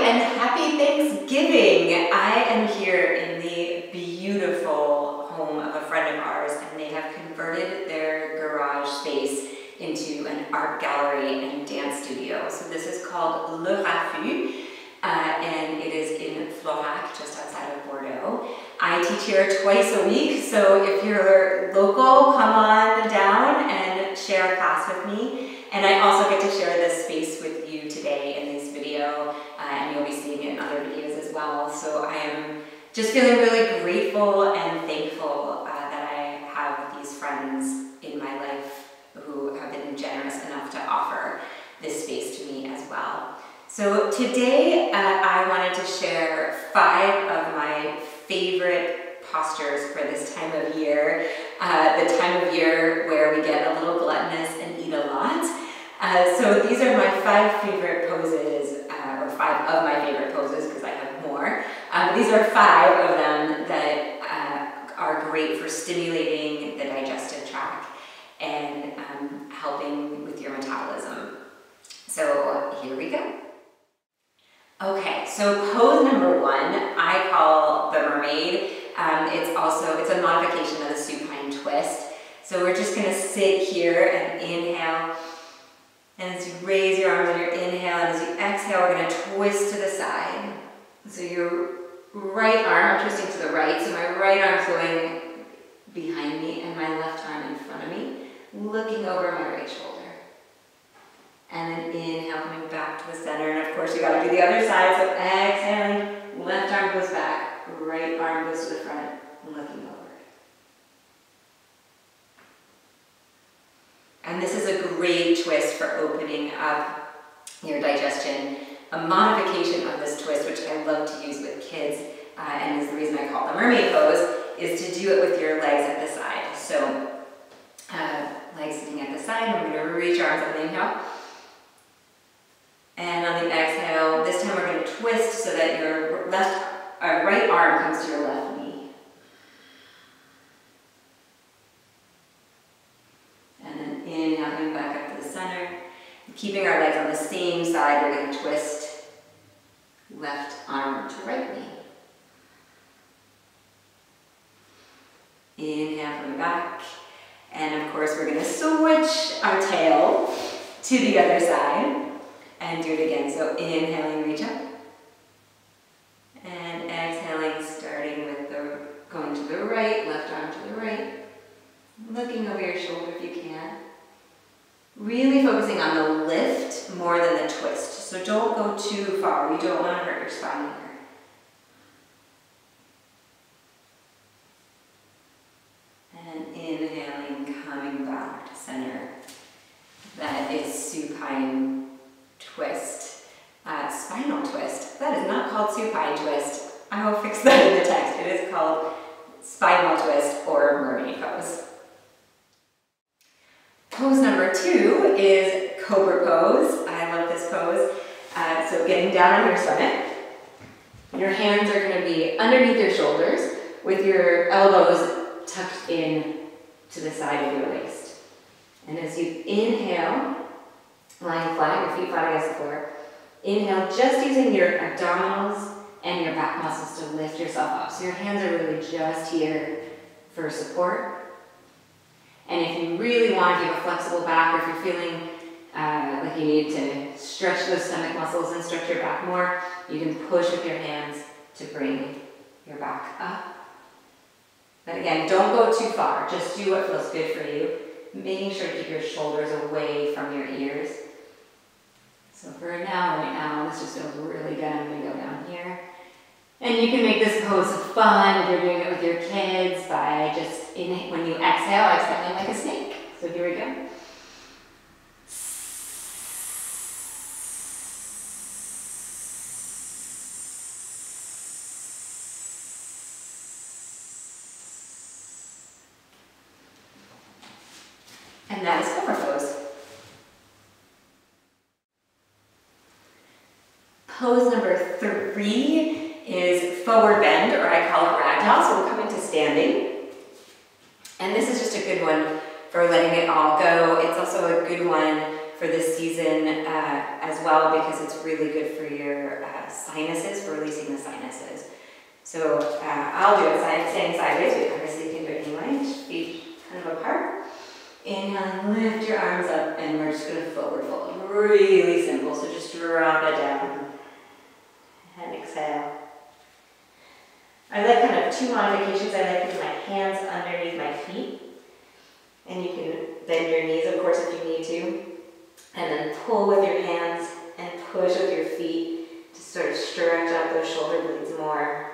and happy Thanksgiving! I am here in the beautiful home of a friend of ours, and they have converted their garage space into an art gallery and dance studio. So this is called Le Raffut, and it is in Florac, just outside of Bordeaux. I teach here twice a week, so if you're local, come on down and share a class with me. And I also get to share this space with you today in this video, and you'll be seeing it in other videos as well. So I am just feeling really grateful and thankful that I have these friends in my life who have been generous enough to offer this space to me as well. So today I wanted to share 5 of my favorite postures for this time of year, the time of year where we get a little gluttonous and eat a lot. So these are my 5 favorite poses, or 5 of my favorite poses because I have more. These are 5 of them that are great for stimulating the digestive tract and helping with your metabolism. So here we go. Okay, so pose number 1, I call the mermaid. It's a modification of the supine twist. So we're just gonna sit here and inhale. And as you raise your arms on your inhale, and as you exhale, we're gonna twist to the side. So your right arm, I'm twisting to the right, so my right arm's going behind me and my left arm in front of me, looking over my right shoulder. And then inhale, coming back to the center. And of course, you gotta do the other side. So exhaling, left arm goes back, right arm goes to the front, looking over. And this is a great twist for opening up your digestion. A modification of this twist, which I love to use with kids, and is the reason I call it the mermaid pose, is to do it with your legs at the side. So, legs sitting at the side, I'm gonna reach arms on the inhale. And on the exhale, this time we're going to twist so that your right arm comes to your left knee. And then inhale, coming back up to the center. Keeping our legs on the same side, we're going to twist left arm to right knee. Inhale, coming back. And of course, we're going to switch our tail to the other side. And do it again. So inhaling, reach up. And exhaling, starting with going to the right, left arm to the right. Looking over your shoulder if you can. Really focusing on the lift more than the twist. So don't go too far. You don't want to hurt your spine here. And inhaling, coming back to center. That is supine twist, spinal twist. That is not called supine twist. I will fix that in the text. It is called spinal twist or mermaid pose. Pose number 2 is cobra pose. I love this pose. So getting down on your stomach. Your hands are going to be underneath your shoulders with your elbows tucked in to the side of your waist. And as you inhale, lying flat, your feet flat against the floor. Inhale, just using your abdominals and your back muscles to lift yourself up. So your hands are really just here for support. And if you really want, if you have a flexible back, or if you're feeling like you need to stretch those stomach muscles and stretch your back more, you can push with your hands to bring your back up. But again, don't go too far. Just do what feels good for you. Making sure to keep your shoulders away from your ears. So for now, right now, this just feels really good. I'm going to go down here. And you can make this pose fun if you're doing it with your kids by just, when you exhale, exhaling like a snake. So here we go. And that is cobra pose. Pose number 3 is forward bend, or I call it ragdoll. So we'll come into standing. And this is just a good one for letting it all go. It's also a good one for this season as well, because it's really good for your sinuses, for releasing the sinuses. So I'll do it standing sideways, but obviously you can do it anyway. Feet kind of apart. Inhale, lift your arms up, and we're just going to forward fold. Really simple, so just drop it down. And exhale. I like kind of two modifications. I like putting my hands underneath my feet. And you can bend your knees, of course, if you need to. And then pull with your hands and push with your feet to sort of stretch out those shoulder blades more.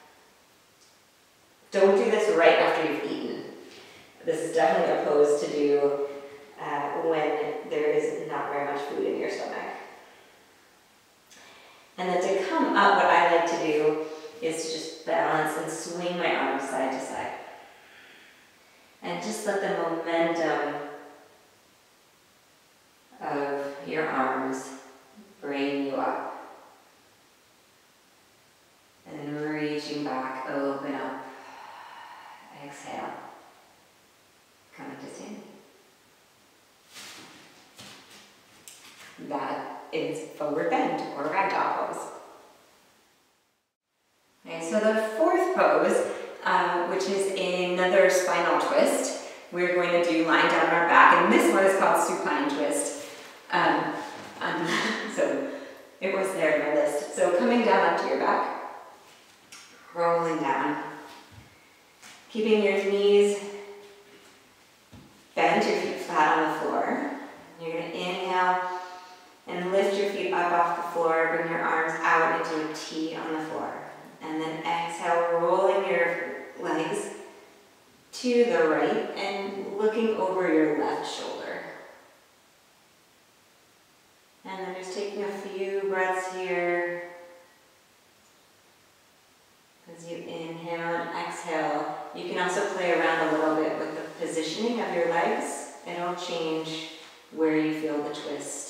Don't do this right after you've eaten. This is definitely a pose to do when there is not very much food in your stomach. And then to come up, what I like to do is to just balance and swing my arms side to side. And just let the momentum of your arms bring you up. And then reaching back, open up. Exhale. Come into standing. That is forward bend or ragdoll pose. Okay, so the fourth pose, which is another spinal twist, we're going to do lying down on our back, and this one is called supine twist. So it was there in my list. So coming down onto your back, rolling down, keeping your knees bent, your feet flat on the floor. You're going to inhale and lift your feet up off the floor, bring your arms out into a T on the floor. And then exhale, rolling your legs to the right and looking over your left shoulder. And then just taking a few breaths here as you inhale and exhale. You can also play around a little bit with the positioning of your legs. It'll change where you feel the twist.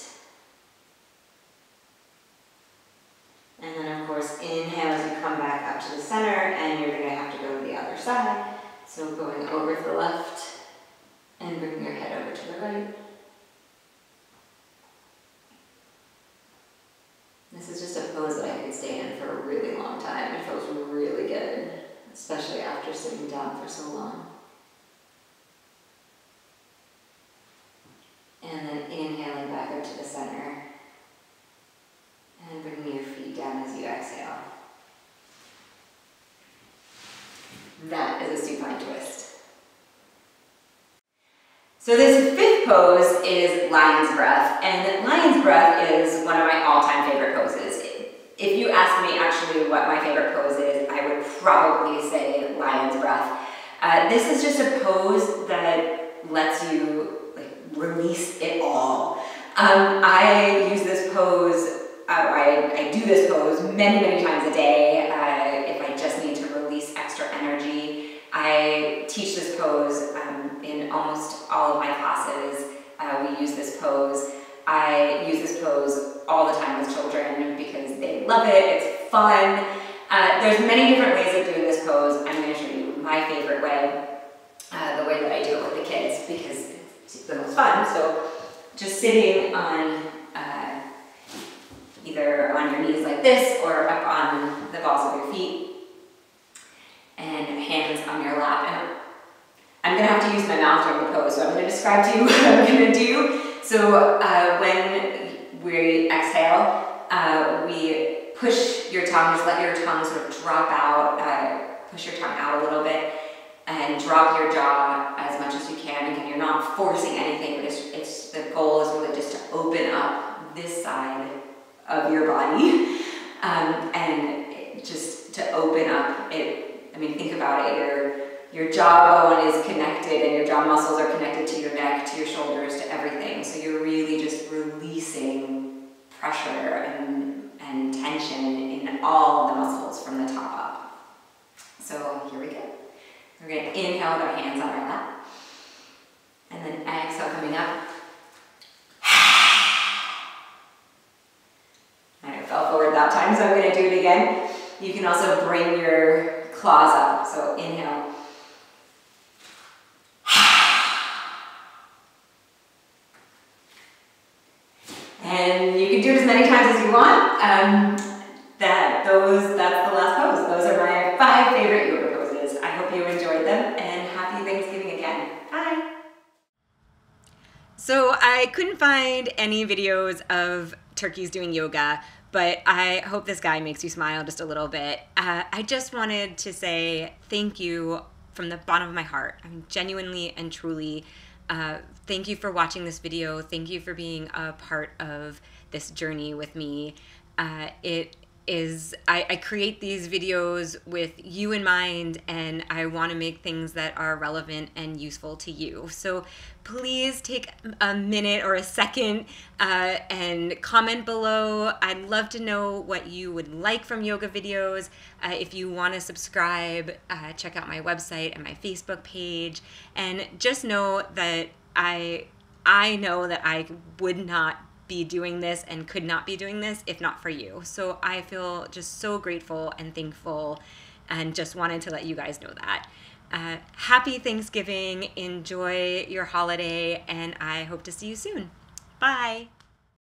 And then of course, inhale as you come back up to the center, and you're going to have to go to the other side. So going over to the left and bringing your head over to the right. This is just a pose that I could stay in for a really long time. It feels really good, especially after sitting down for so long. And then inhaling back up to the center. And bringing your feet down as you exhale. That is a supine twist. So this fifth pose is lion's breath, and lion's breath is one of my all-time favorite poses. If you ask me actually what my favorite pose is, I would probably say lion's breath. This is just a pose that lets you release it all. I use this pose, I do this pose many times a day if I just need to release extra energy. I teach this pose in almost all of my classes. We use this pose. I use this pose all the time with children because they love it, it's fun. There's many different ways of doing this pose. I'm going to show you my favorite way, the way that I do it with the kids, because it's the most fun. So just sitting on either on your knees like this or up on the balls of your feet, and hands on your lap. And I'm going to have to use my mouth during the pose, so I'm going to describe to you what I'm going to do. So when we exhale, we push your tongue, just let your tongue sort of drop out, push your tongue out a little bit, and drop your jaw as much as you can. Again, you're not forcing anything, but it's the goal is really just to open up this side of your body, and just to open up it. I mean, think about it. Your jawbone is connected, and your jaw muscles are connected to your neck, to your shoulders, to everything. So you're really just releasing pressure and tension in all of the muscles from the top up. So here we go. We're going to inhale with our hands on our lap, and then exhale coming up. I fell forward that time, so I'm going to do it again. You can also bring your claws up. So inhale. want. That's the last pose. Those are my 5 favorite yoga poses. I hope you enjoyed them, and happy Thanksgiving again. Bye. So I couldn't find any videos of turkeys doing yoga, but I hope this guy makes you smile just a little bit. I just wanted to say thank you from the bottom of my heart. I mean, genuinely and truly, thank you for watching this video. Thank you for being a part of this journey with me. I create these videos with you in mind, and I want to make things that are relevant and useful to you. So please take a minute or a second and comment below. I'd love to know what you would like from yoga videos. If you want to subscribe, check out my website and my Facebook page. And just know that I know that I would not be doing this and could not be doing this if not for you. So I feel just so grateful and thankful, and just wanted to let you guys know that. Happy Thanksgiving, enjoy your holiday, and I hope to see you soon. Bye.